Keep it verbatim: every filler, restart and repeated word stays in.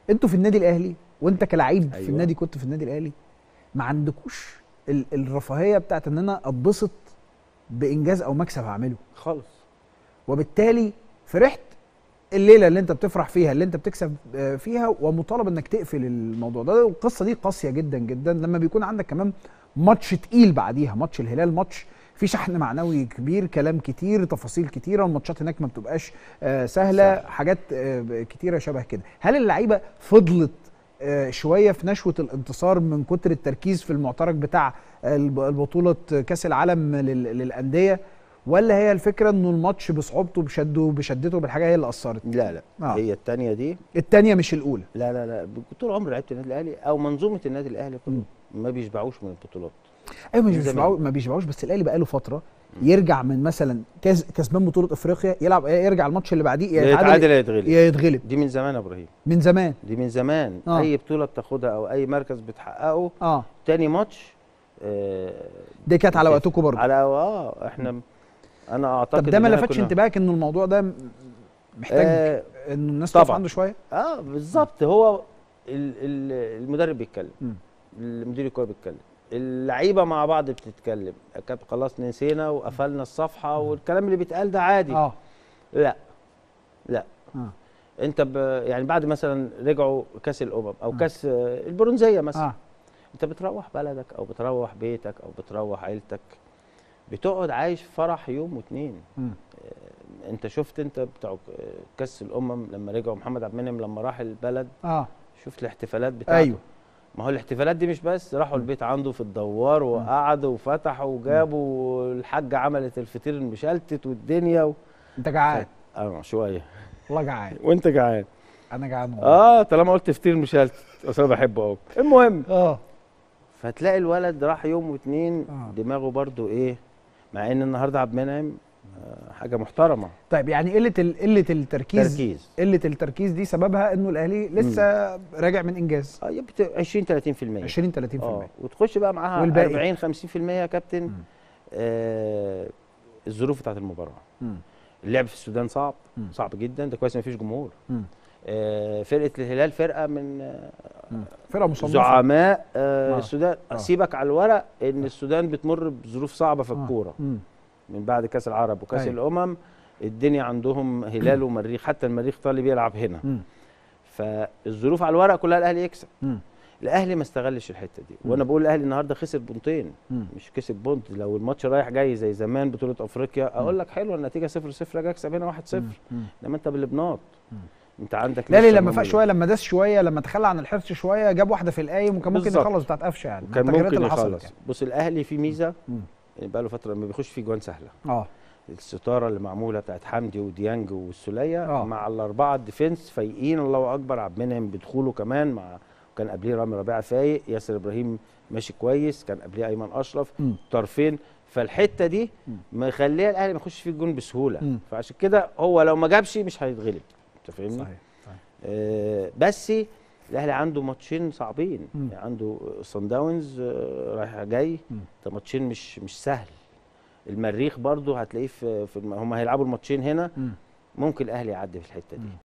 انتوا في النادي الاهلي وانت كلاعب أيوة. في النادي كنت في النادي الاهلي ما عندكوش ال الرفاهيه بتاعت ان انا اتبسط بانجاز او مكسب هعمله خالص. وبالتالي فرحت الليله اللي انت بتفرح فيها اللي انت بتكسب فيها ومطالب انك تقفل الموضوع ده. القصه دي قاسيه جدا جدا لما بيكون عندك كمان ماتش تقيل بعديها. ماتش الهلال ماتش في شحن معنوي كبير، كلام كتير، تفاصيل كتيره، الماتشات هناك ما بتبقاش سهله، صح. حاجات كتيره شبه كده. هل اللعيبه فضلت شويه في نشوه الانتصار من كتر التركيز في المعترك بتاع البطوله كاس العالم للانديه، ولا هي الفكره انه الماتش بصعوبته بشده بشدته بالحاجه هي اللي اثرت؟ لا لا آه. هي الثانيه دي الثانيه مش الاولى. لا لا لا طول عمري لعبت النادي الاهلي او منظومه النادي الاهلي كله ما بيشبعوش من البطولات. ايوه مش بيشبعوش ما بيشبعوش بس الاهلي بقى له فتره يرجع من مثلا كاس كسبان بطوله افريقيا يلعب يرجع الماتش اللي بعديه يا يتعادل يا يتغلب يا يتغلب. دي من زمان يا ابراهيم، من زمان دي من زمان آه. اي بطوله بتاخدها او اي مركز بتحققه اه تاني ماتش آه دي كانت على وقتكم برضه. على اه احنا انا اعتقد طب ده ما لفتش انتباهك انه الموضوع ده محتاج آه انه الناس تقف عنده شويه؟ اه بالظبط. هو ال ال المدرب بيتكلم، المدير الكوره بيتكلم، اللعيبه مع بعض بتتكلم، خلاص نسينا وقفلنا الصفحه والكلام اللي بيتقال ده عادي. اه لا لا آه. انت يعني بعد مثلا رجعوا كاس الامم او آه. كاس البرونزيه مثلا آه. انت بتروح بلدك او بتروح بيتك او بتروح عيلتك، بتقعد عايش فرح يوم واثنين. آه انت شفت انت بتاع كاس الامم لما رجعوا محمد عبد المنعم لما راح البلد اه شفت الاحتفالات بتاعته. ايوه ما هو الاحتفالات دي مش بس راحوا البيت عنده في الدوار وقعدوا وفتحوا وجابوا الحاجه عملت الفطير المشلتت والدنيا و... انت جعان؟ اه شويه والله جعان. وانت جعان؟ انا جعان والله. اه طالما قلت فطير مشلتت اصل انا بحبه قوي. المهم اه فتلاقي الولد راح يوم واتنين آه. دماغه برضو ايه، مع ان النهارده عبد المنعم آه حاجه محترمه. طيب يعني قله قله التركيز تركيز. قله التركيز دي سببها انه الاهلي لسه مم. راجع من انجاز اه يبقى عشرين ثلاثين في المية عشرين ثلاثين في المية اه وتخش بقى معاها والباقي أربعين خمسين في المية يا كابتن. آه الظروف بتاعت المباراه. مم. اللعب في السودان صعب مم. صعب جدا، ده كويس ما فيش جمهور. آه فرقه الهلال فرقه من آه فرقه مصنفه زعماء آه آه. السودان آه. سيبك على الورق ان السودان بتمر بظروف صعبه في الكوره آه. من بعد كاس العرب وكاس أيوة. الامم الدنيا عندهم هلال ومريخ، حتى المريخ طالب يلعب هنا. مم. فالظروف على الورق كلها الاهلي يكسب. مم. الاهلي ما استغلش الحته دي. مم. وانا بقول الاهلي النهارده خسر بونتين مش كسب بونت. لو الماتش رايح جاي زي زمان بطوله افريقيا اقول لك حلوه النتيجه صفر صفر اجي اكسب هنا واحد صفر، انما انت بالبناط انت عندك لا لما فاق شويه لما داس شويه لما تخلى عن الحرص شويه جاب واحده في القايم وكان ممكن يخلص بتاعت قفشه يعني كان ممكن يخلص. يعني. بص الاهلي في ميزه بقى له فتره لما بيخش في جوان سهله. اه الستاره اللي معموله بتاعت حمدي وديانج والسوليه آه. مع الاربعه الديفنس فايقين الله اكبر. عبد المنعم بدخوله كمان مع كان قبليه رامي ربيعه فايق، ياسر ابراهيم ماشي كويس، كان قبليه ايمن اشرف م. طرفين. فالحته دي مخليها الاهلي ما يخش فيه الجون بسهوله. م. فعشان كده هو لو ما جابش مش هيتغلب. انت فاهمني؟ صحيح صحيح. آه بس الاهلي عنده ماتشين صعبين. يعني عنده صن داونز آه رايح جاي، ده ماتشين مش مش سهل. المريخ برضو هتلاقيه في, في هم هيلعبوا الماتشين هنا. م. ممكن الاهلي يعدي في الحته دي.